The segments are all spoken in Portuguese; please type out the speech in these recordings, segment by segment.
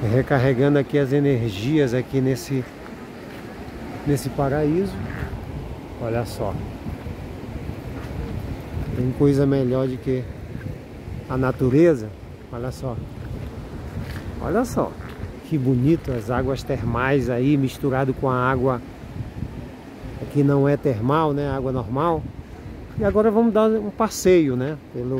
recarregando aqui as energias aqui nesse paraíso. Olha só, tem coisa melhor do que a natureza. Olha só, olha só que bonito as águas termais aí misturado com a água que não é termal, né, água normal. E agora vamos dar um passeio, né,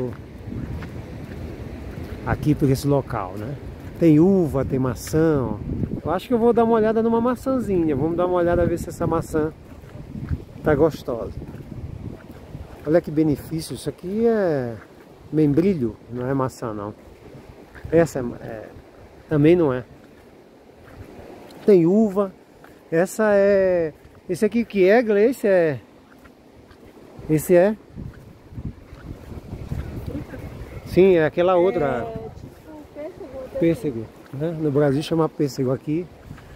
aqui por esse local, né? Tem uva, tem maçã, ó. Eu acho que eu vou dar uma olhada numa maçãzinha. Vamos dar uma olhada, ver se essa maçã tá gostosa. Olha que benefício. Isso aqui é membrilho, não é maçã não. Essa também não é. Tem uva. Essa é... Esse aqui o que é, Gleice? Esse é? Sim, é aquela outra. Tipo pêssego, né? No Brasil chama pêssego aqui.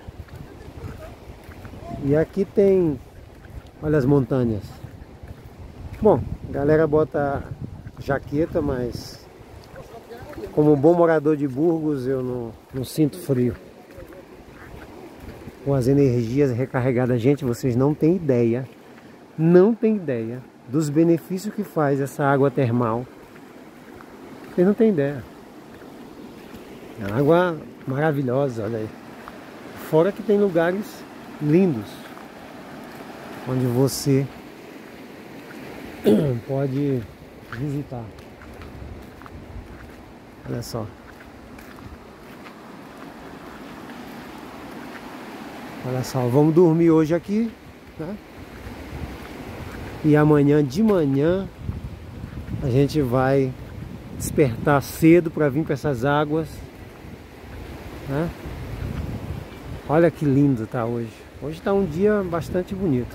E aqui tem... Olha as montanhas. Bom, a galera bota jaqueta, mas como um bom morador de Burgos eu não sinto frio. Com as energias recarregadas, gente, vocês não têm ideia. Não têm ideia dos benefícios que faz essa água termal. Vocês não têm ideia. É uma água maravilhosa, olha aí. Fora que tem lugares lindos, onde você pode visitar. Olha só. Olha só, vamos dormir hoje aqui, né? E amanhã de manhã a gente vai despertar cedo para vir para essas águas, né? Olha que lindo tá hoje. Hoje tá um dia bastante bonito.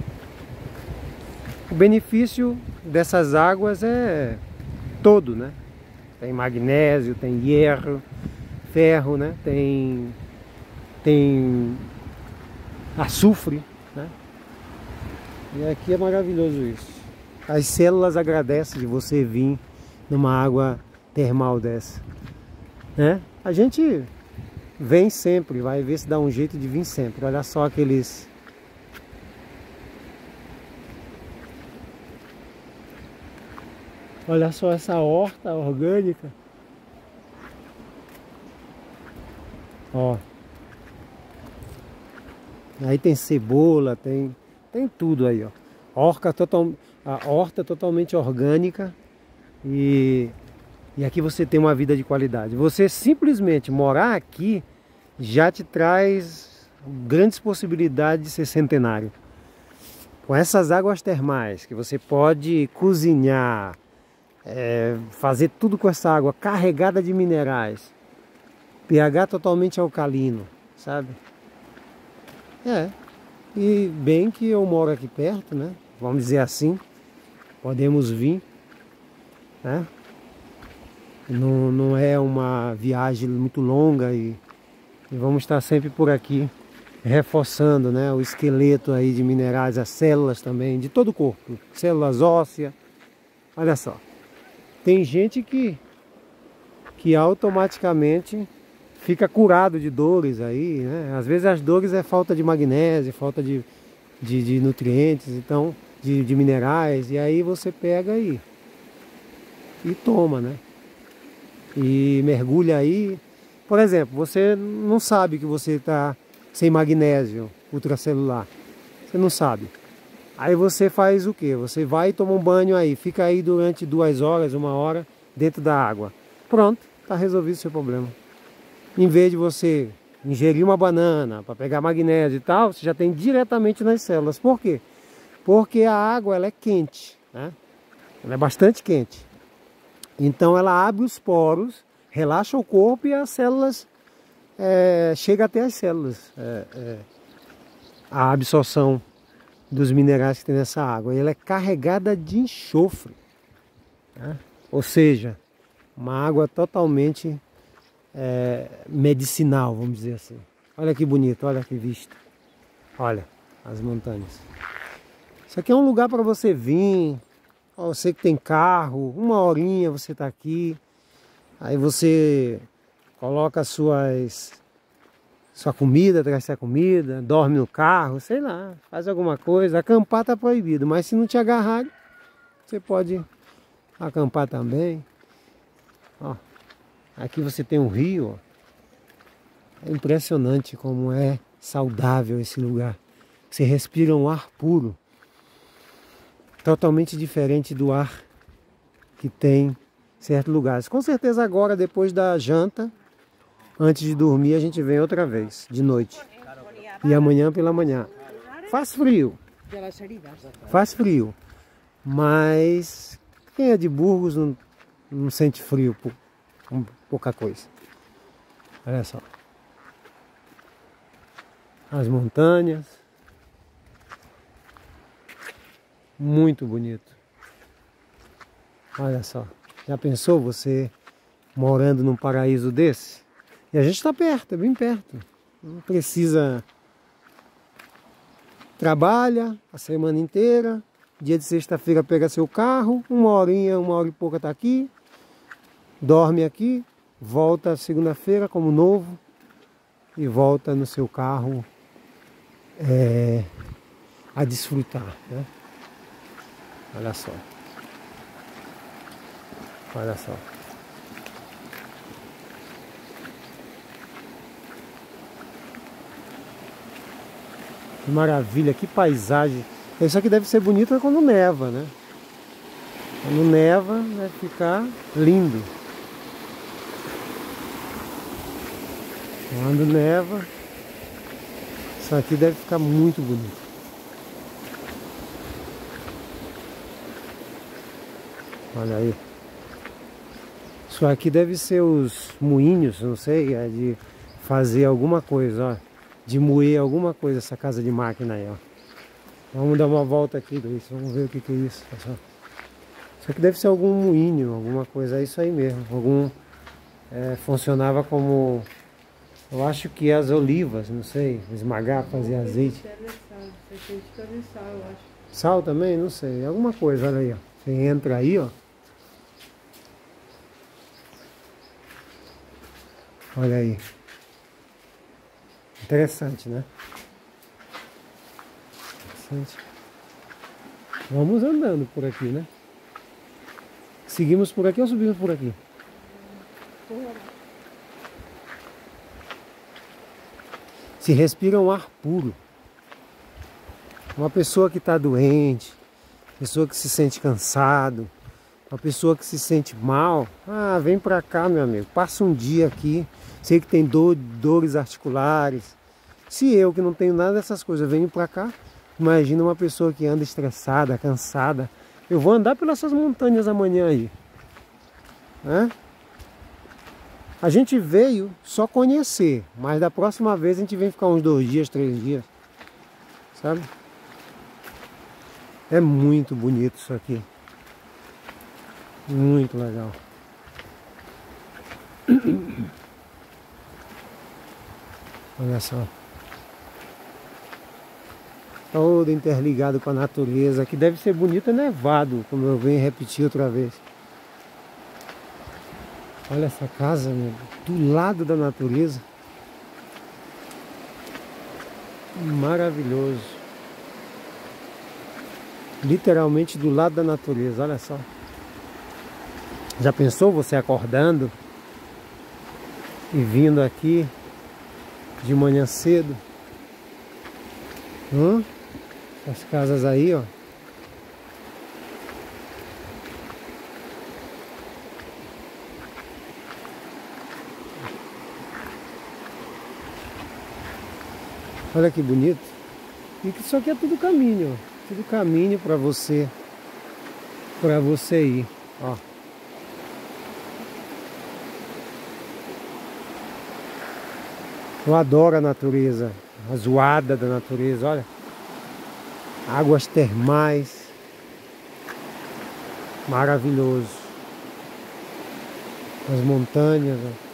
O benefício dessas águas é todo, né? Tem magnésio, tem hierro, ferro, né? Tem açufre, né? E aqui é maravilhoso isso. As células agradecem de você vir numa água termal dessa, né? A gente vem sempre, vai ver se dá um jeito de vir sempre. Olha só aqueles... Olha só essa horta orgânica. Ó. Aí tem cebola, tem tudo aí, ó. A horta totalmente orgânica e aqui você tem uma vida de qualidade. Você simplesmente morar aqui já te traz grandes possibilidades de ser centenário. Com essas águas termais que você pode cozinhar, fazer tudo com essa água carregada de minerais, pH totalmente alcalino, sabe? E bem que eu moro aqui perto, né? Vamos dizer assim, podemos vir, né? Não é uma viagem muito longa e vamos estar sempre por aqui reforçando, né, o esqueleto aí de minerais, as células também, de todo o corpo, células ósseas. Olha só, tem gente que automaticamente fica curado de dores aí, né? Às vezes as dores é falta de magnésio, falta de nutrientes, então, de minerais, e aí você pega e toma, né? E mergulha aí. Por exemplo, você não sabe que você está sem magnésio ultracelular. Você não sabe. Aí você faz o quê? Você vai e toma um banho aí, fica aí durante 2 horas, 1 hora dentro da água. Pronto, está resolvido o seu problema. Em vez de você ingerir uma banana para pegar magnésio e tal, você já tem diretamente nas células. Por quê? Porque a água ela é quente, né? Ela é bastante quente. Então ela abre os poros, relaxa o corpo e as células chega até as células. A absorção dos minerais que tem nessa água. E ela é carregada de enxofre, né? Ou seja, uma água totalmente medicinal, vamos dizer assim. Olha que bonito, olha que vista. Olha as montanhas. Isso aqui é um lugar para você vir. Você que tem carro, 1 horinha você está aqui. Aí você coloca suas sua comida, traz sua comida, dorme no carro, sei lá, faz alguma coisa. Acampar tá proibido, mas se não te agarrarem, você pode acampar também. Ó, aqui você tem um rio, ó. É impressionante como é saudável esse lugar. Você respira um ar puro, totalmente diferente do ar que tem em certos lugares. Com certeza agora, depois da janta, antes de dormir, a gente vem outra vez, de noite. E amanhã pela manhã. Faz frio. Faz frio. Mas quem é de Burgos não sente frio por pouca coisa. Olha só. As montanhas. Muito bonito. Olha só. Já pensou você morando num paraíso desse? E a gente está perto, é bem perto. Não precisa... Trabalha a semana inteira. Dia de sexta-feira pega seu carro. Uma hora e pouca está aqui. Dorme aqui. Volta segunda-feira como novo. E volta no seu carro a desfrutar, né? Olha só. Olha só. Que maravilha, que paisagem. Isso aqui deve ser bonito quando neva, né? Quando neva vai ficar lindo. Quando neva, isso aqui deve ficar muito bonito. Olha aí. Isso aqui deve ser os moinhos, não sei, é de fazer alguma coisa, ó. De moer alguma coisa essa casa de máquina aí, ó. Vamos dar uma volta aqui, Luiz. Vamos ver o que é isso. Pessoal. Isso aqui deve ser algum moinho, alguma coisa. É isso aí mesmo. Funcionava como... Eu acho que as olivas, não sei. Esmagar, fazer azeite. Sal também? Não sei. Alguma coisa, olha aí, ó. Você entra aí, ó. Olha aí. Interessante, né? Interessante. Vamos andando por aqui, né? Seguimos por aqui ou subimos por aqui? Se respira um ar puro. Uma pessoa que está doente, pessoa que se sente cansado, uma pessoa que se sente mal, vem pra cá, meu amigo, passa um dia aqui. Sei que tem dores articulares. Se eu, que não tenho nada dessas coisas, venho pra cá, imagina uma pessoa que anda estressada, cansada. Eu vou andar pelas suas montanhas amanhã aí, né? A gente veio só conhecer, mas da próxima vez a gente vem ficar uns 2 dias, 3 dias, sabe? É muito bonito isso aqui. Muito legal. Olha só. Todo interligado com a natureza. Que deve ser bonito é nevado, como eu venho repetir outra vez. Olha essa casa, meu, do lado da natureza. Maravilhoso. Literalmente do lado da natureza, olha só. Já pensou você acordando e vindo aqui de manhã cedo? As casas aí, ó. Olha que bonito. E isso aqui é tudo caminho, ó. Tudo caminho para você ir, ó. Eu adoro a natureza, a zoada da natureza, olha. Águas termais. Maravilhoso. As montanhas, ó.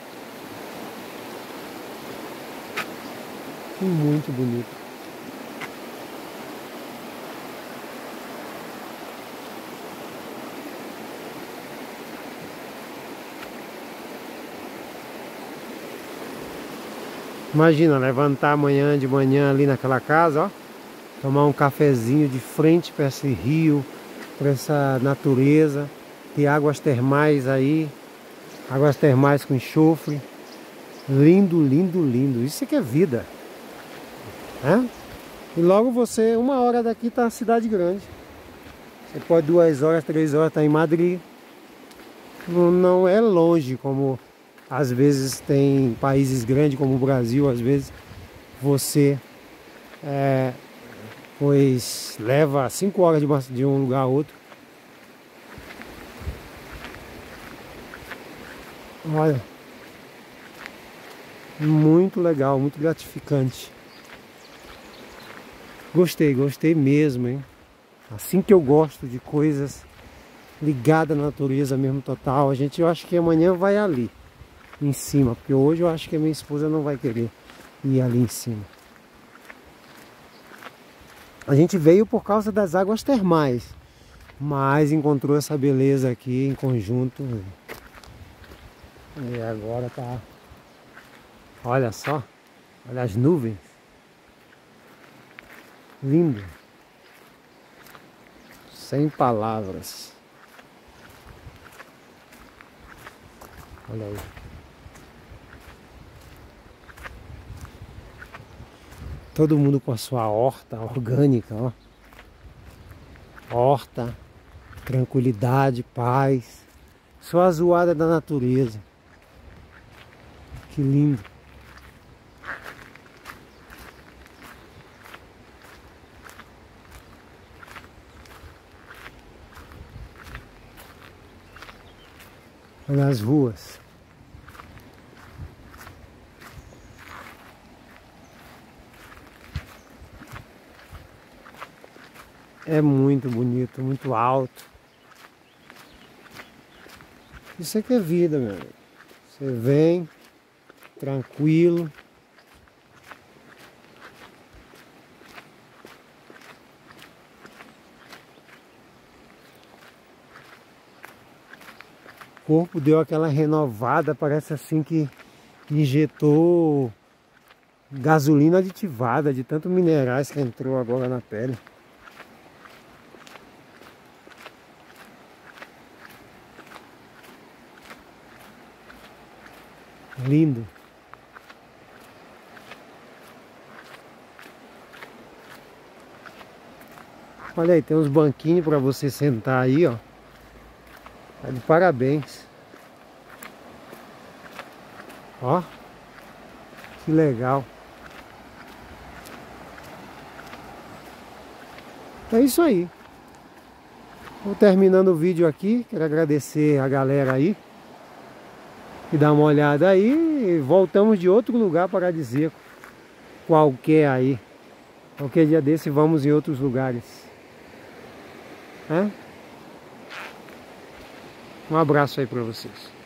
Muito bonito. Imagina, levantar amanhã de manhã ali naquela casa, ó. Tomar um cafezinho de frente para esse rio, para essa natureza. Ter águas termais aí. Águas termais com enxofre. Lindo, lindo, lindo. Isso aqui é vida. Né? E logo você, 1 hora daqui tá na cidade grande. Você pode 2 horas, 3 horas estar em Madrid. Não é longe como às vezes tem países grandes como o Brasil. Às vezes você pois leva 5 horas de um lugar a outro. Olha, muito legal, muito gratificante. Gostei, gostei mesmo, hein? Assim que eu gosto de coisas ligadas à natureza mesmo total. Eu acho que amanhã vai ali em cima, porque hoje eu acho que a minha esposa não vai querer ir ali em cima. A gente veio por causa das águas termais, mas encontrou essa beleza aqui em conjunto. E agora tá... Olha só, olha as nuvens. Lindo. Sem palavras. Olha aí. Todo mundo com a sua horta orgânica, ó. Horta, tranquilidade, paz. Só a zoada da natureza. Que lindo. Olha as ruas. É muito bonito, muito alto. Isso aqui é vida, meu amigo. Você vem tranquilo. O corpo deu aquela renovada, parece assim que injetou gasolina aditivada de tanto minerais que entrou agora na pele. Lindo. Olha aí, tem uns banquinhos para você sentar aí, ó. Tá de parabéns. Ó, que legal. É isso aí. Vou terminando o vídeo aqui. Quero agradecer a galera aí e dar uma olhada aí. Voltamos de outro lugar paradisíaco qualquer aí. Qualquer dia desse vamos em outros lugares. Um abraço aí para vocês.